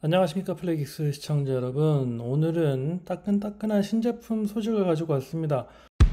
안녕하십니까 플레이긱스 시청자 여러분. 오늘은 따끈따끈한 신제품 소식을 가지고 왔습니다.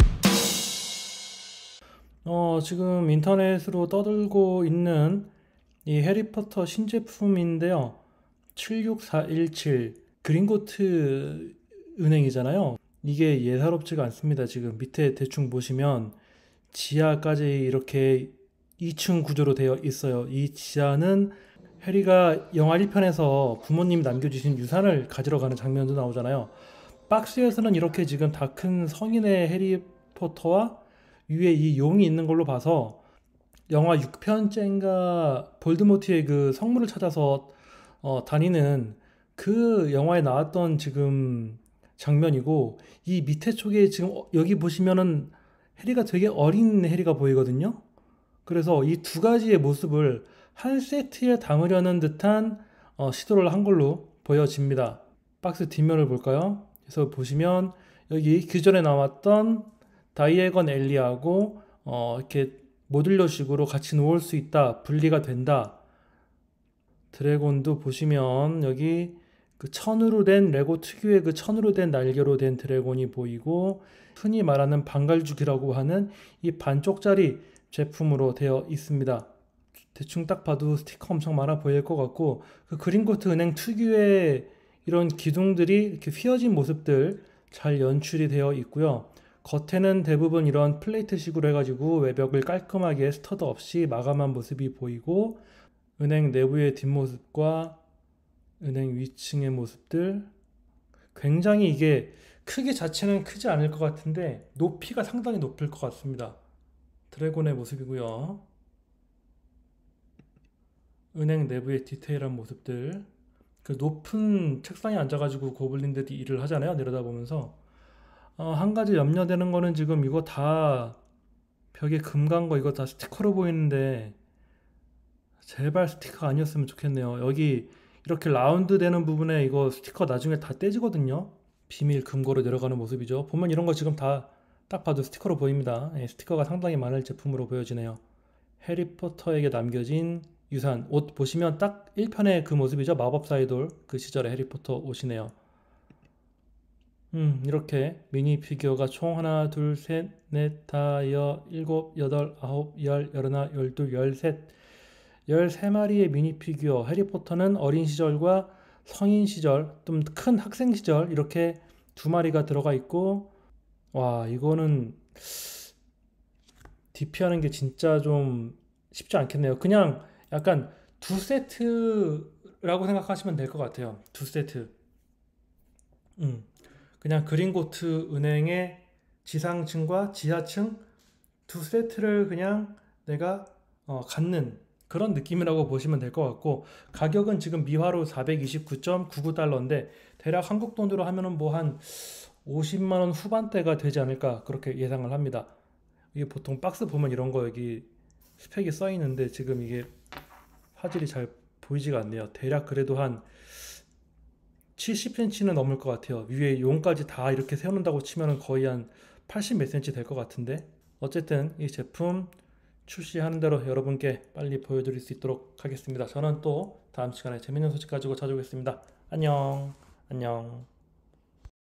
지금 인터넷으로 떠들고 있는 이 해리포터 신제품인데요. 76417 그린고트 은행이잖아요. 이게 예사롭지가 않습니다. 지금 밑에 대충 보시면 지하까지 이렇게 2층 구조로 되어 있어요. 이 지하는 해리가 영화 1편에서 부모님이 남겨주신 유산을 가지러 가는 장면도 나오잖아요. 박스에서는 이렇게 지금 다 큰 성인의 해리포터와 위에 이 용이 있는 걸로 봐서 영화 6편째인가 볼드모트의 그 성물을 찾아서 다니는 그 영화에 나왔던 지금 장면이고, 이 밑에 쪽에 지금 여기 보시면은 해리가 되게 어린 해리가 보이거든요. 그래서 이 두 가지의 모습을 한 세트에 담으려는 듯한 시도를 한 걸로 보여집니다. 박스 뒷면을 볼까요? 그래서 보시면 여기 기존에 나왔던 다이애건 엘리하고 이렇게 모듈러식으로 같이 놓을 수 있다, 분리가 된다. 드래곤도 보시면 여기 그 천으로 된 레고 특유의 그 천으로 된 날개로 된 드래곤이 보이고, 흔히 말하는 방갈죽이라고 하는 이 반쪽짜리 제품으로 되어 있습니다. 대충 딱 봐도 스티커 엄청 많아 보일 것 같고, 그 그린코트 은행 특유의 이런 기둥들이 이렇게 휘어진 모습들 잘 연출이 되어 있고요. 겉에는 대부분 이런 플레이트식으로 해가지고 외벽을 깔끔하게 스터드 없이 마감한 모습이 보이고, 은행 내부의 뒷모습과 은행 위층의 모습들, 굉장히 이게 크기 자체는 크지 않을 것 같은데 높이가 상당히 높을 것 같습니다. 드래곤의 모습이고요. 은행 내부의 디테일한 모습들, 그 높은 책상에 앉아가지고 고블린들이 일을 하잖아요, 내려다보면서. 한 가지 염려되는 거는 지금 이거 다 벽에 금 간 거 이거 다 스티커로 보이는데 제발 스티커 아니었으면 좋겠네요. 여기 이렇게 라운드 되는 부분에 이거 스티커 나중에 다 떼지거든요. 비밀 금고로 내려가는 모습이죠. 보면 이런 거 지금 다 딱 봐도 스티커로 보입니다. 예, 스티커가 상당히 많을 제품으로 보여지네요. 해리포터에게 남겨진 유산, 옷 보시면 딱 1편의 그 모습이죠. 마법사의 돌, 그 시절의 해리포터 옷이네요. 이렇게 미니 피규어가 총 하나, 둘, 셋, 넷, 다, 일곱, 여덟, 아홉, 열하나, 열둘, 열셋, 13마리의 미니 피규어. 해리포터는 어린 시절과 성인 시절, 좀 큰 학생 시절 이렇게 두 마리가 들어가 있고, 와, 이거는 DP하는 게 진짜 좀 쉽지 않겠네요. 그냥 약간 두 세트라고 생각하시면 될 것 같아요. 두 세트. 음. 그냥 그린고트 은행의 지상층과 지하층 두 세트를 그냥 내가 갖는 그런 느낌이라고 보시면 될 것 같고, 가격은 지금 미화로 429.99달러인데 대략 한국 돈으로 하면은 뭐 한 50만 원 후반대가 되지 않을까 그렇게 예상을 합니다. 이게 보통 박스 보면 이런 거 여기 스펙이 써 있는데 지금 이게 화질이 잘 보이지가 않네요. 대략 그래도 한 70cm는 넘을 것 같아요. 위에 용까지 다 이렇게 세워놓는다고 치면은 거의 한 80 몇 cm 될 것 같은데, 어쨌든 이 제품 출시하는 대로 여러분께 빨리 보여드릴 수 있도록 하겠습니다. 저는 또 다음 시간에 재밌는 소식 가지고 찾아오겠습니다. 안녕, 안녕.